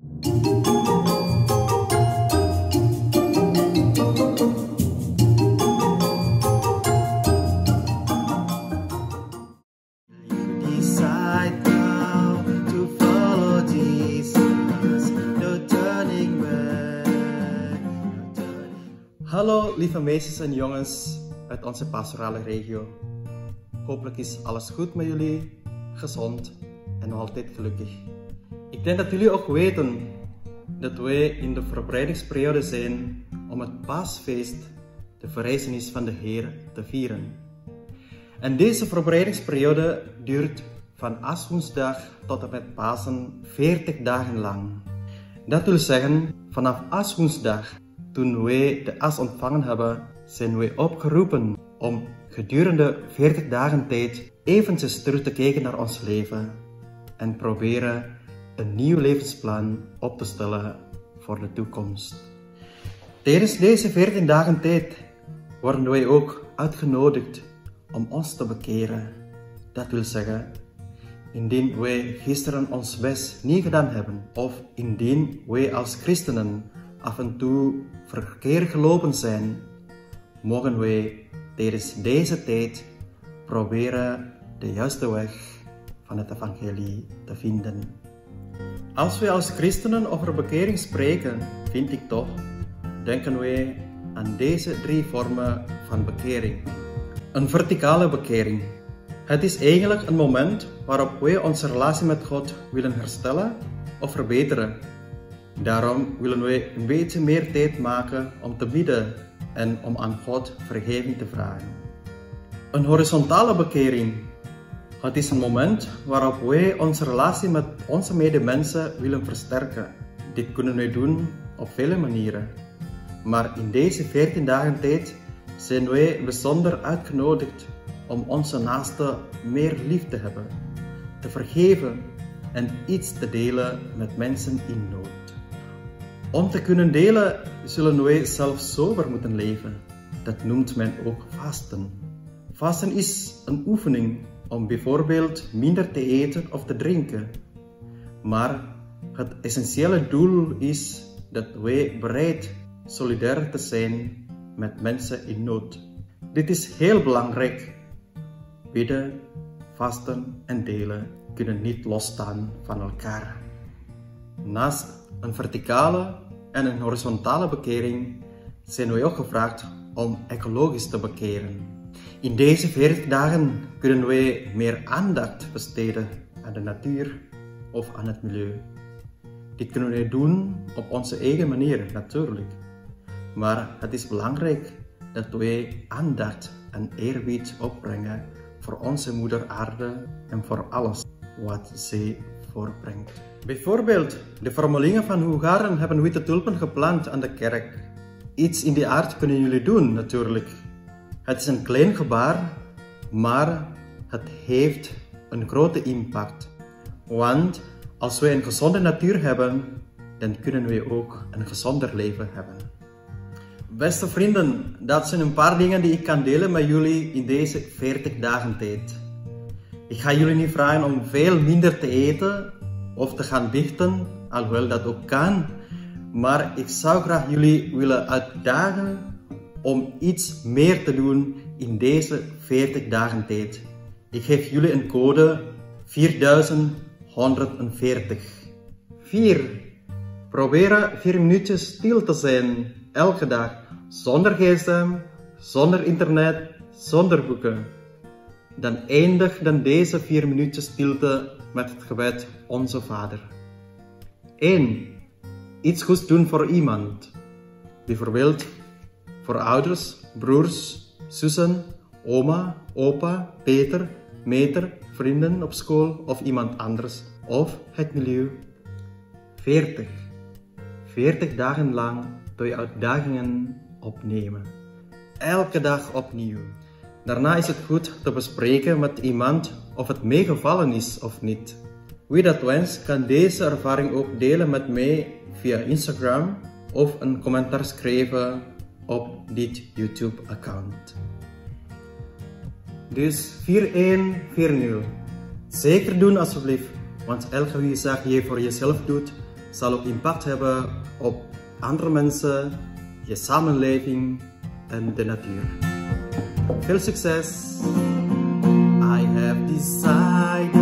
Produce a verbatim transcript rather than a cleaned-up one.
Hallo lieve meisjes en jongens uit onze pastorale regio. Hopelijk is alles goed met jullie, gezond en nog altijd gelukkig. Ik denk dat jullie ook weten dat wij in de voorbereidingsperiode zijn om het paasfeest, de verrijzenis van de Heer, te vieren. En deze voorbereidingsperiode duurt van Aswoensdag tot en met Pasen veertig dagen lang. Dat wil zeggen, vanaf Aswoensdag, toen wij de as ontvangen hebben, zijn wij opgeroepen om gedurende veertig dagen tijd eventjes terug te kijken naar ons leven en proberen een nieuw levensplan op te stellen voor de toekomst. Tijdens deze veertig dagen tijd worden wij ook uitgenodigd om ons te bekeren. Dat wil zeggen, indien wij gisteren ons best niet gedaan hebben of indien wij als christenen af en toe verkeerd gelopen zijn, mogen wij tijdens deze tijd proberen de juiste weg van het evangelie te vinden. Als wij als christenen over bekering spreken, vind ik toch, denken wij aan deze drie vormen van bekering. Een verticale bekering. Het is eigenlijk een moment waarop wij onze relatie met God willen herstellen of verbeteren. Daarom willen wij een beetje meer tijd maken om te bidden en om aan God vergeving te vragen. Een horizontale bekering. Het is een moment waarop wij onze relatie met onze medemensen willen versterken. Dit kunnen wij doen op vele manieren. Maar in deze veertien dagen tijd zijn wij bijzonder uitgenodigd om onze naaste meer lief te hebben, te vergeven en iets te delen met mensen in nood. Om te kunnen delen zullen wij zelf sober moeten leven. Dat noemt men ook vasten. Vasten is een oefening om bijvoorbeeld minder te eten of te drinken. Maar het essentiële doel is dat wij bereid solidair te zijn met mensen in nood. Dit is heel belangrijk. Bidden, vasten en delen kunnen niet losstaan van elkaar. Naast een verticale en een horizontale bekering zijn wij ook gevraagd om ecologisch te bekeren. In deze veertig dagen kunnen wij meer aandacht besteden aan de natuur of aan het milieu. Dit kunnen wij doen op onze eigen manier natuurlijk. Maar het is belangrijk dat wij aandacht en eerbied opbrengen voor onze moeder aarde en voor alles wat zij voortbrengt. Bijvoorbeeld, de formelingen van Hongaren hebben witte tulpen geplant aan de kerk. Iets in die aard kunnen jullie doen natuurlijk. Het is een klein gebaar, maar het heeft een grote impact. Want als wij een gezonde natuur hebben, dan kunnen wij ook een gezonder leven hebben. Beste vrienden, dat zijn een paar dingen die ik kan delen met jullie in deze veertig dagen tijd. Ik ga jullie niet vragen om veel minder te eten of te gaan dichten, alhoewel dat ook kan. Maar ik zou graag jullie willen uitdagen om iets meer te doen in deze veertig dagen tijd. Ik geef jullie een code vierduizend honderdveertig. vier. Proberen vier minuutjes stil te zijn, elke dag. Zonder gsm, zonder internet, zonder boeken. Dan eindig dan deze vier minuutjes stilte met het gebed Onze Vader. één. Iets goeds doen voor iemand. Bijvoorbeeld voor ouders, broers, zussen, oma, opa, Peter, meter, vrienden op school of iemand anders. Of het milieu. veertig. veertig dagen lang door je uitdagingen opnemen. Elke dag opnieuw. Daarna is het goed te bespreken met iemand of het meegevallen is of niet. Wie dat wenst, kan deze ervaring ook delen met mij via Instagram of een commentaar schrijven op dit YouTube-account. Dus vier één vier nul. Zeker doen alsjeblieft, want elke zaak die je voor jezelf doet, zal ook impact hebben op andere mensen, je samenleving en de natuur. Veel succes! I have decided